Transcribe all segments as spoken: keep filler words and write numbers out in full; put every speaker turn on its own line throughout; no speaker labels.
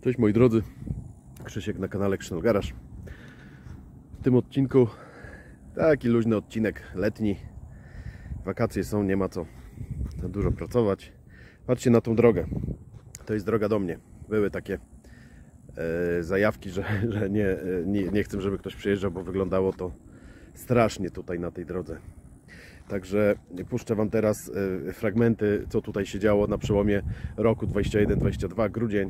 Cześć moi drodzy, Krzysiek na kanale Krzysztof Garaż. W tym odcinku taki luźny odcinek letni. Wakacje są, nie ma co za dużo pracować. Patrzcie na tą drogę. To jest droga do mnie. Były takie e, zajawki, że, że nie, nie, nie chcę, żeby ktoś przyjeżdżał, bo wyglądało to strasznie tutaj na tej drodze. Także puszczę Wam teraz e, fragmenty, co tutaj się działo na przełomie roku dwudziestego pierwszego dwudziestego drugiego, grudzień.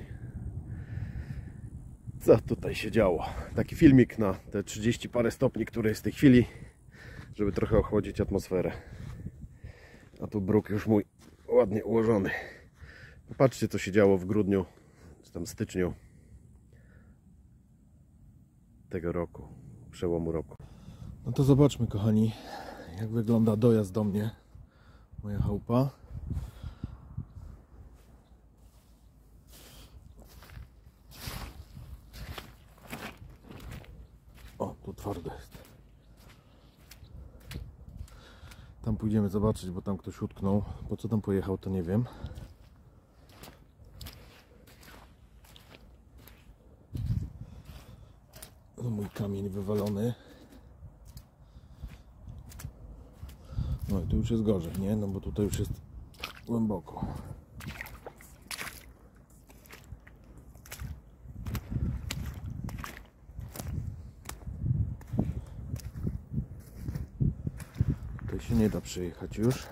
Co tutaj się działo? Taki filmik na te trzydzieści parę stopni, które jest w tej chwili, żeby trochę ochłodzić atmosferę. A tu bruk już mój ładnie ułożony. Popatrzcie, co się działo w grudniu, czy tam styczniu tego roku, przełomu roku.
No to zobaczmy, kochani, jak wygląda dojazd do mnie, moja chałupa. O, tu twardo jest. Tam pójdziemy zobaczyć, bo tam ktoś utknął. Po co tam pojechał, to nie wiem. No, mój kamień wywalony. No i tu już jest gorzej, nie? No bo tutaj już jest głęboko. Tutaj się nie da przejechać już.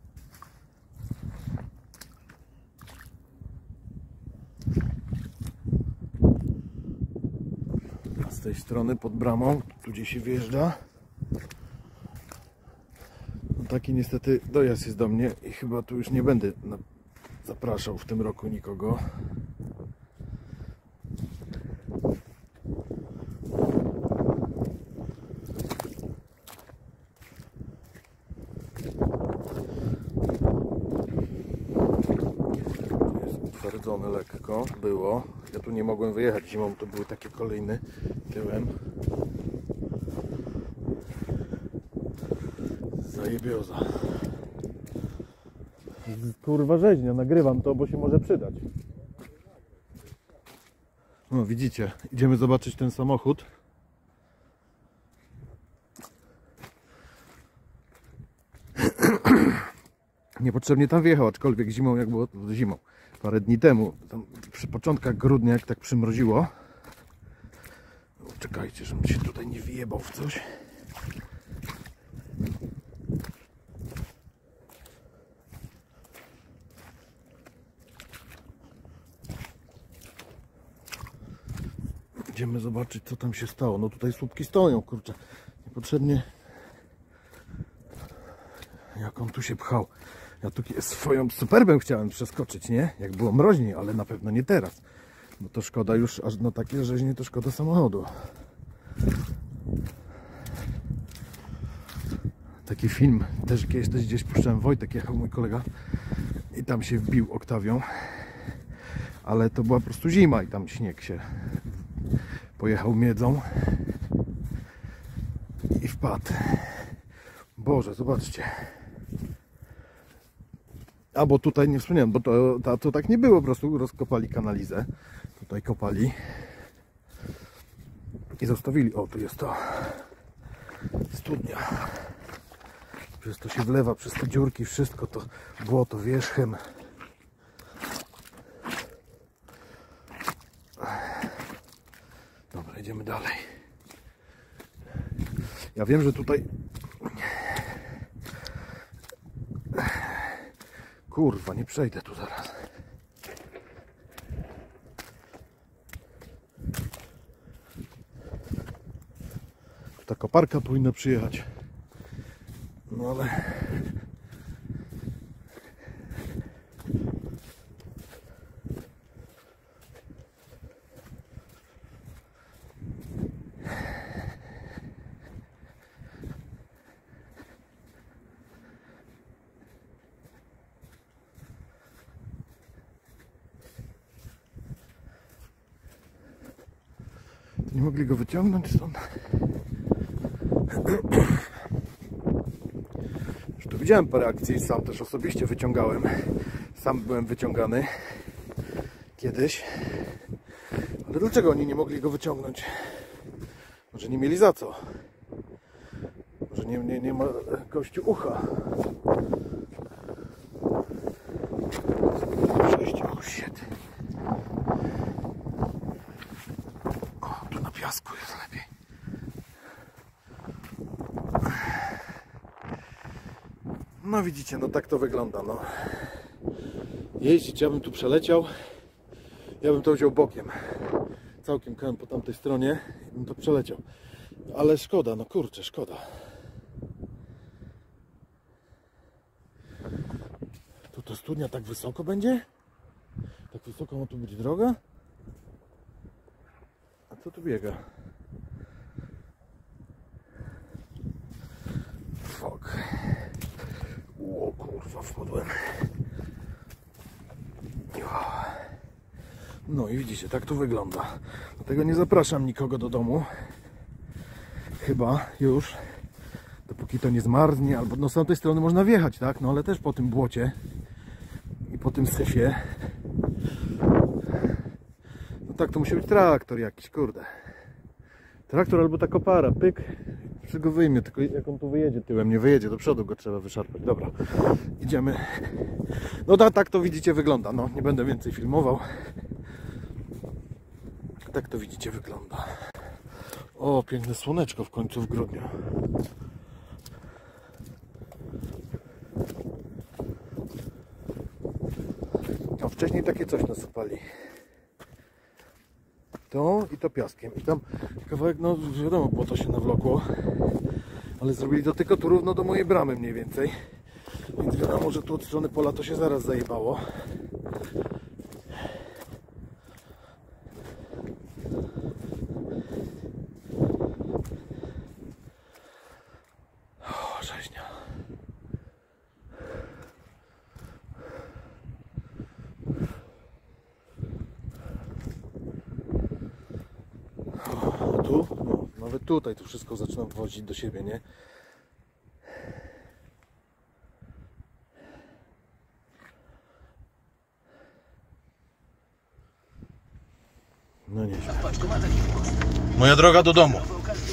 A z tej strony pod bramą, tu gdzie się wjeżdża, no taki niestety dojazd jest do mnie i chyba tu już nie będę zapraszał w tym roku nikogo. Utwardzone lekko było. Ja tu nie mogłem wyjechać zimą, to były takie kolejny tyłem. Zajebioza. Kurwa rzeźnia, nagrywam to, bo się może przydać. No widzicie, idziemy zobaczyć ten samochód. Niepotrzebnie tam wjechał, aczkolwiek zimą, jak było zimą, parę dni temu, tam przy początkach grudnia, jak tak przymroziło. Czekajcie, żebym się tutaj nie wjebał w coś. Idziemy zobaczyć, co tam się stało. No tutaj słupki stoją, kurczę. Niepotrzebnie. Jak on tu się pchał. Ja tu swoją Superbę chciałem przeskoczyć, nie? Jak było mroźniej, ale na pewno nie teraz. Bo to szkoda już, aż na takie rzeźnie to szkoda samochodu. Taki film, też kiedyś też gdzieś puszczałem, Wojtek jechał, mój kolega, i tam się wbił Oktawią. Ale to była po prostu zima i tam śnieg się pojechał miedzą i wpadł. Boże, zobaczcie. A bo tutaj nie wspomniałem, bo to, to, to tak nie było, po prostu rozkopali kanalizę. Tutaj kopali i zostawili. O, tu jest to studnia. Przez to się wlewa, przez te dziurki, wszystko to błoto wierzchem. Dobra, idziemy dalej. Ja wiem, że tutaj... Kurwa, nie przejdę tu zaraz. Tu ta koparka powinna przyjechać. No ale... Nie mogli go wyciągnąć stąd. Już tu widziałem parę akcji, sam też osobiście wyciągałem. Sam byłem wyciągany kiedyś. Ale dlaczego oni nie mogli go wyciągnąć? Może nie mieli za co? Może nie, nie, nie ma gościu ucha? Przejście, oh shit. O, tu na piasku jest lepiej. No widzicie, no tak to wygląda, no. Jeździć, ja bym tu przeleciał, ja bym to wziął bokiem. Całkiem kołem po tamtej stronie i bym to przeleciał. Ale szkoda, no kurczę, szkoda. Tu to studnia tak wysoko będzie? Tak wysoko ma tu być droga? A co tu biega? Fuck. O kurwa, wpadłem. No i widzicie, tak to wygląda. Dlatego nie zapraszam nikogo do domu. Chyba już, dopóki to nie zmarznie, albo no z tamtej strony można wjechać, tak? No ale też po tym błocie i po tym syfie. No tak, to musi być traktor jakiś, kurde. Traktor albo ta kopara, pyk. Czy go wyjmie, tylko jak on tu wyjedzie tyłem, nie wyjedzie, do przodu go trzeba wyszarpać. Dobra, idziemy. No tak, tak to widzicie wygląda, no nie będę więcej filmował. Tak to widzicie wygląda. O, piękne słoneczko w końcu w grudniu. A wcześniej takie coś nasypali. To i to piaskiem. I tam kawałek, no wiadomo, było to się nawlokło. Ale zrobili to tylko tu równo do mojej bramy mniej więcej. Więc wiadomo, że tu od strony pola to się zaraz zajebało. O, rzeźnia. O, tu? No, nawet tutaj to wszystko zaczynam wozić do siebie, nie? No nie. Moja droga do domu.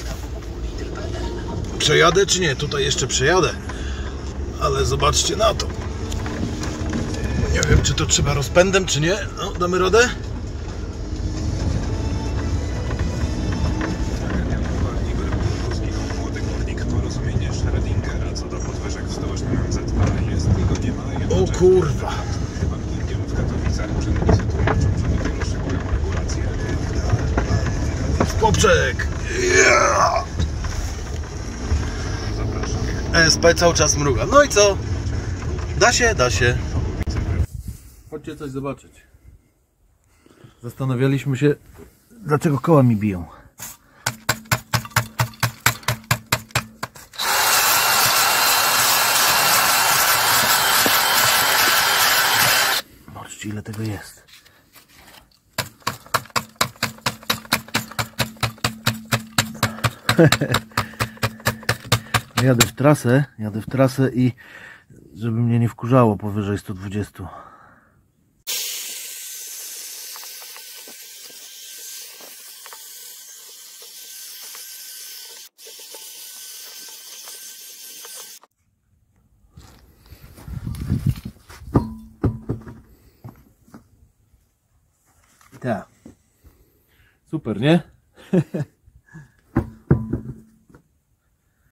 Przejadę czy nie? Tutaj jeszcze przejadę. Ale zobaczcie na to. Nie wiem, czy to trzeba rozpędem, czy nie. No, damy radę? O kurwa. Poprzek! Yeah! S P cały czas mruga. No i co? Da się, da się. Chodźcie coś zobaczyć. Zastanawialiśmy się, dlaczego koła mi biją. Zobaczcie, ile tego jest. Jadę w trasę, jadę w trasę i żeby mnie nie wkurzało powyżej sto dwadzieścia. Tak. Super, nie?